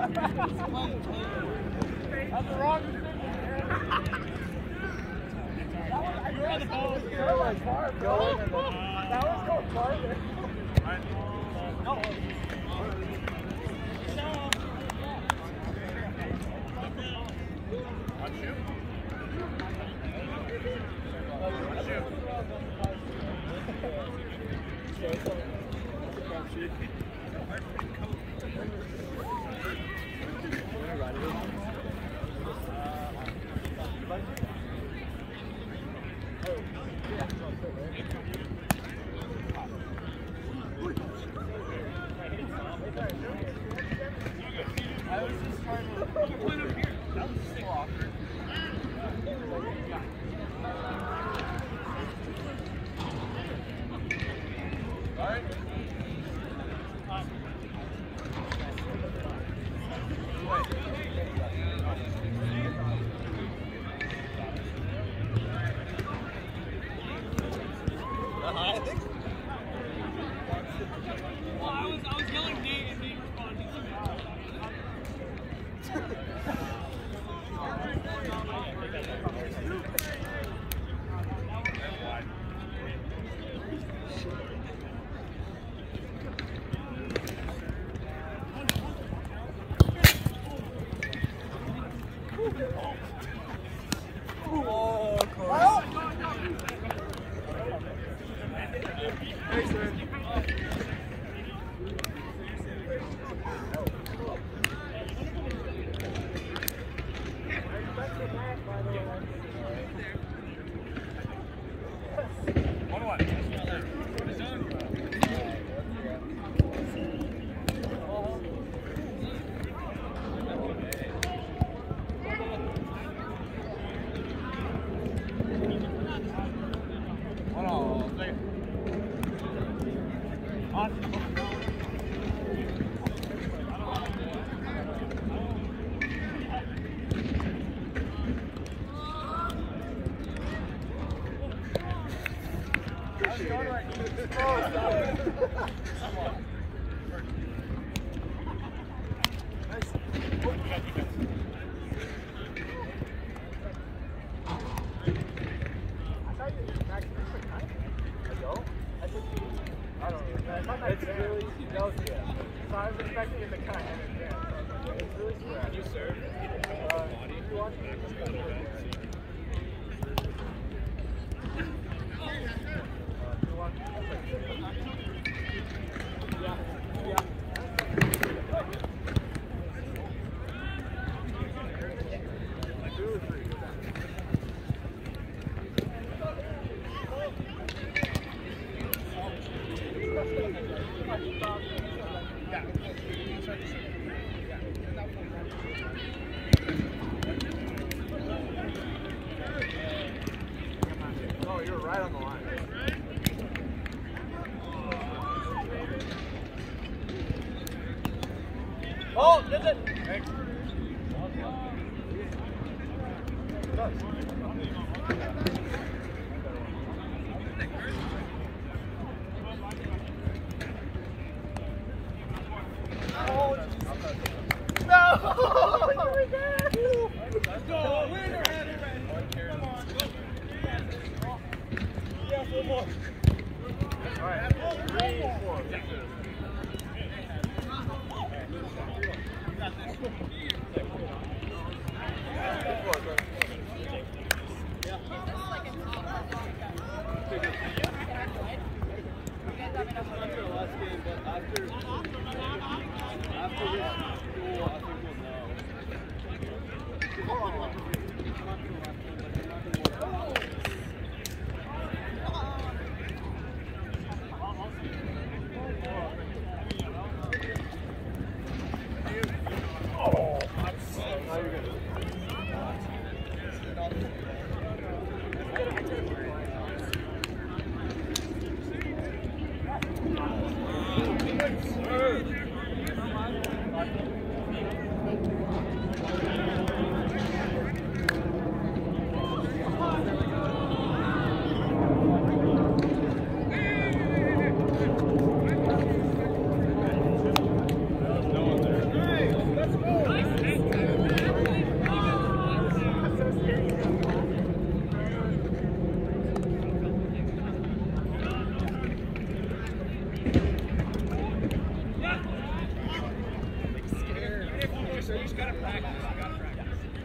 That's the wrong decision. You're on the ball. That was called farther. No. Watch you. I was just trying to point up here. That was so awkward. All right. I think. Well, I was yelling Nate and Nate responded to me. Oh, close. Thanks, man. It's really, so I was expecting it to kind of end it. It's really spread. Can you serve? If you want Oh, you're right on the line. Oh, did it? Thanks. Oh, no! Let's go! Winner, come on. Yeah, one more. All right. 3, 4. You got this. Oh! So you just gotta practice. You gotta practice.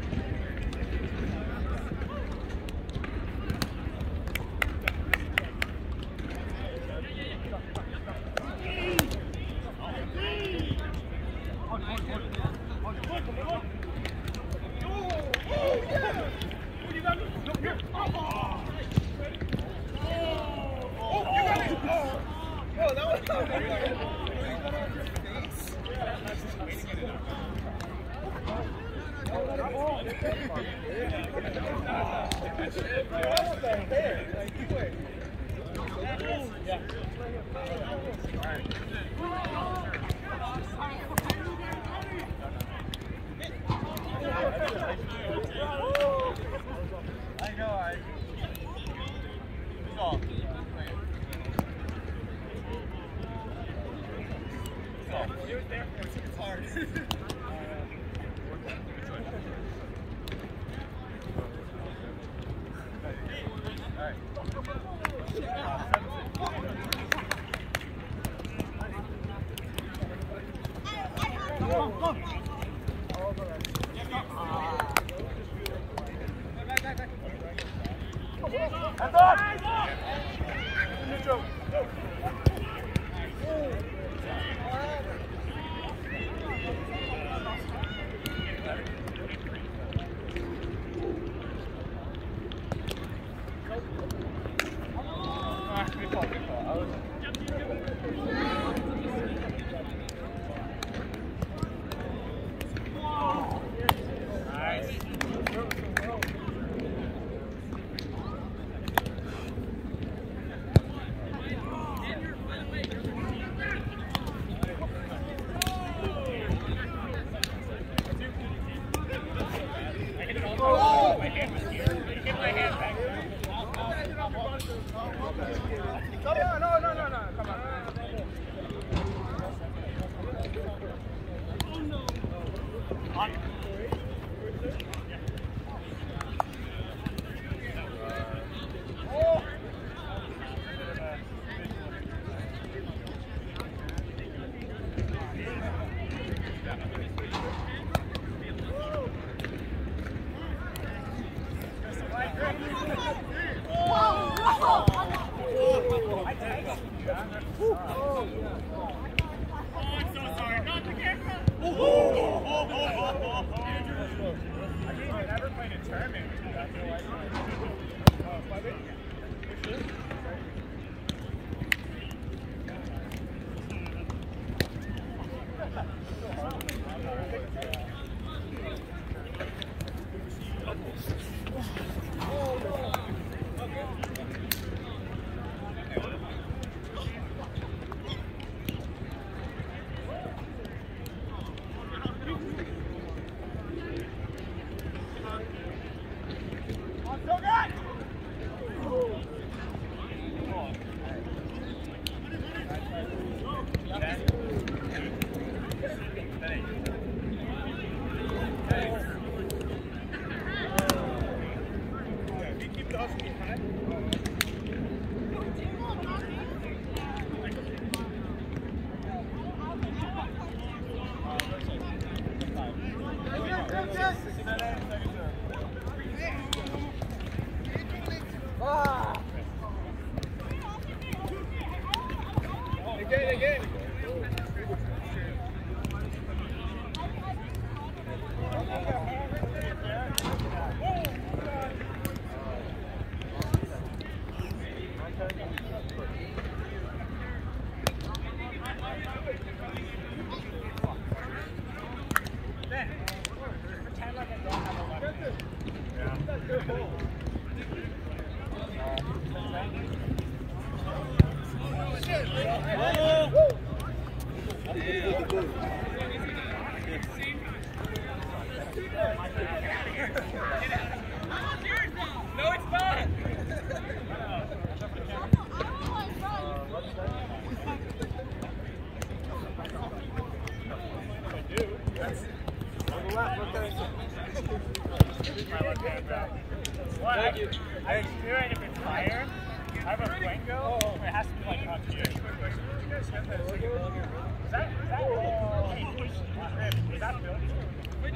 I was doing if it's higher. I have a Blanco, it has to be like up here. Is that is that built?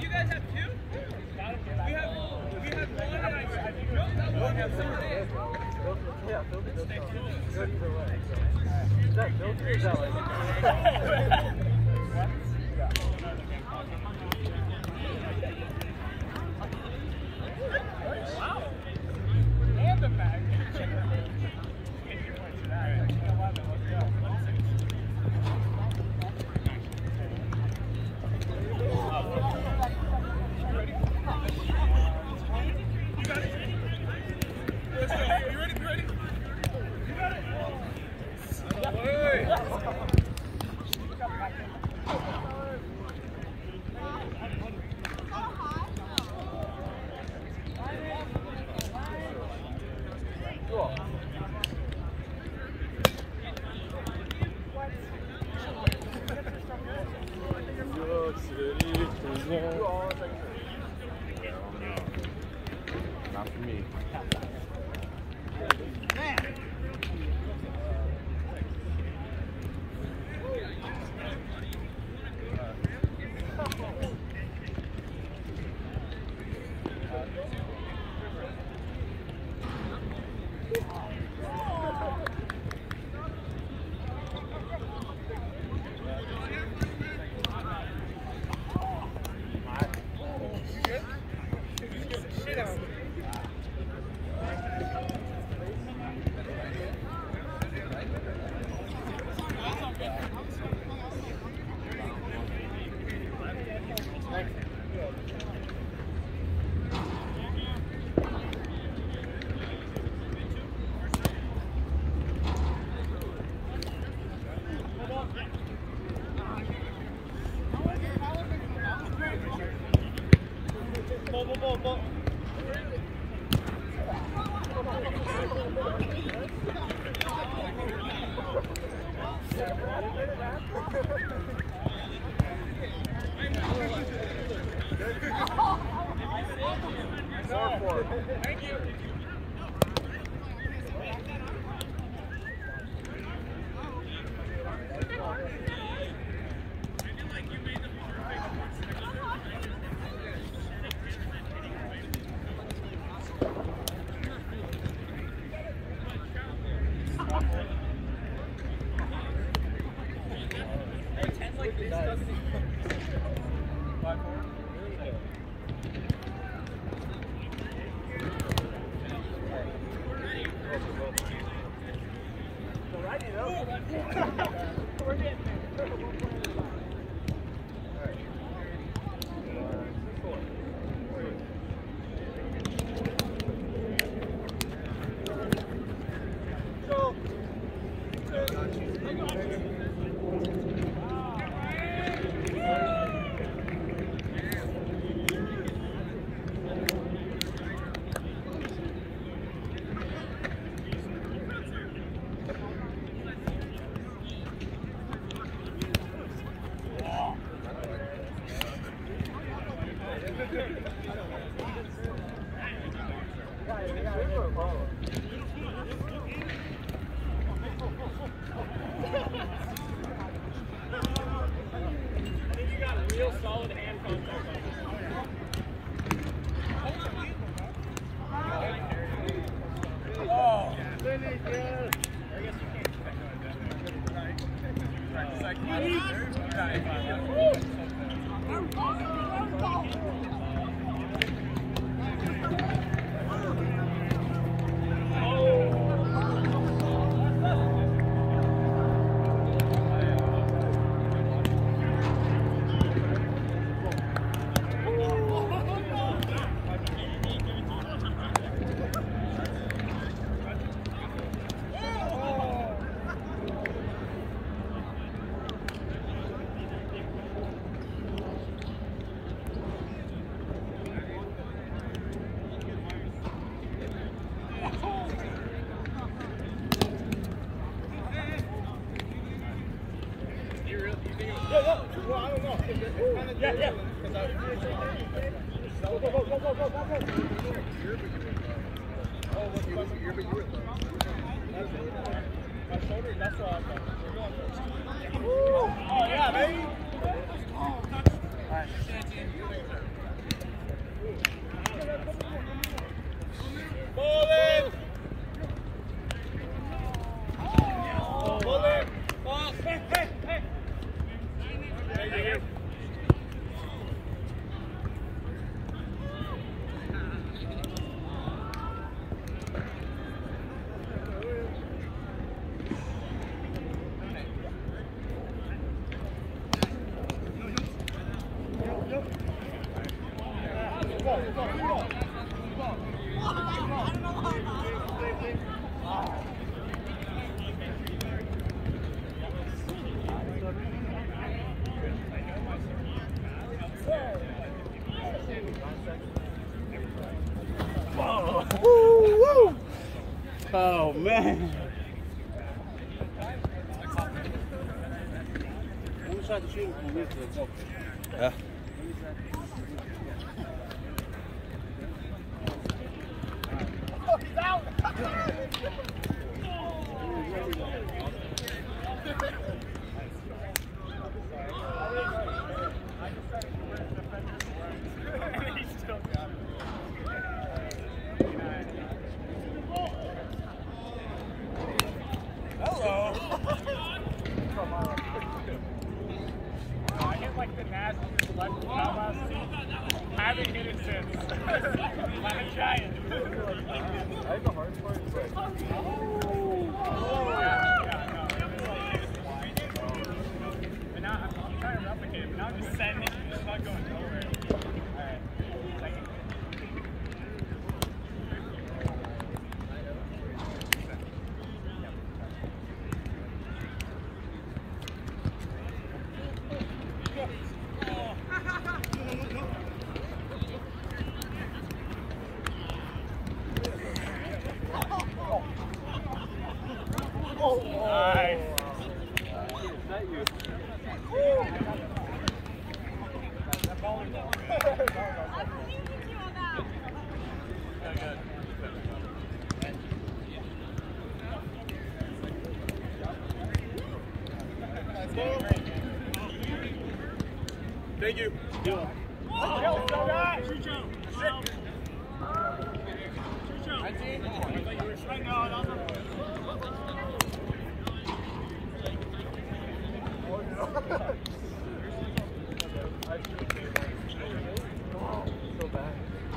You guys have two? We have one and I think one has something. Yeah, Phil does good either way. Is that Phil or is that like? Wow. And the bag. Get your points for that. 11, let's go. Ready? You got it. Let's go. You ready? You ready? You got it. Not for me. Thank you. Oh, yeah, baby. Woo! Oh man. One tried to shoot it from this. Yeah. Oh, he's out! He still got it. Hello. I hit like the nastiest left last seat. Haven't hit it since. I'm trying. I think the hard part is like, And now I'm trying to replicate it, but now I'm just sending it. It's not going nowhere. Alright. Nice. Thank you. so bad.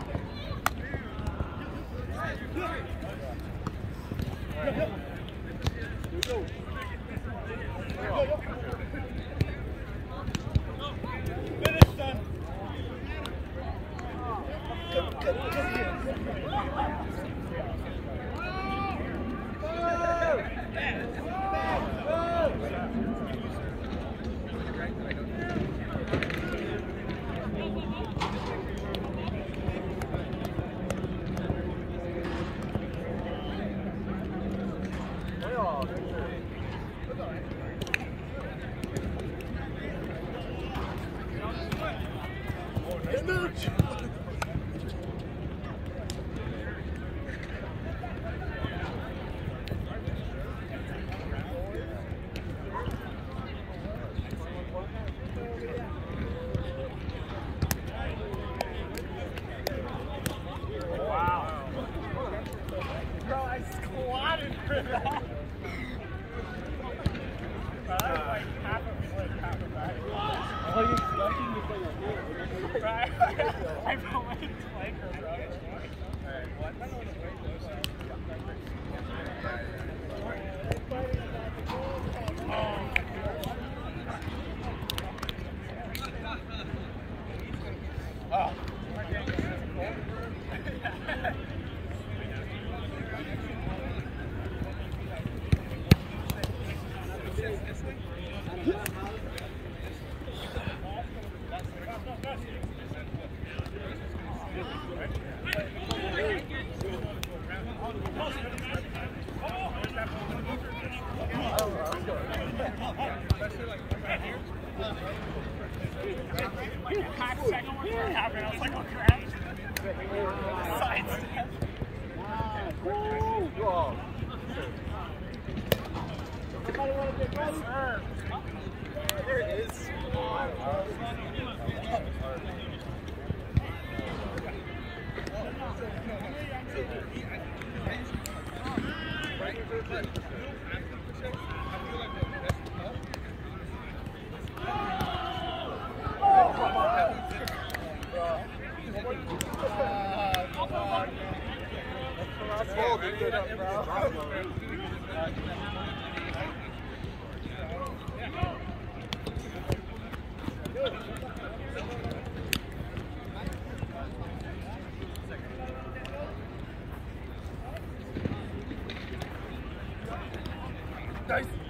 Bro, I squatted for that. Bro, that was like half a foot, half a back. Oh, you're slushing this thing. Bro, I felt like a flanker, bro. Alright, well, I don't know what to wait though, so. Oh. Like a half second before it happened, I was like, oh crap. Sidestep. Whoa. There it is. Nice.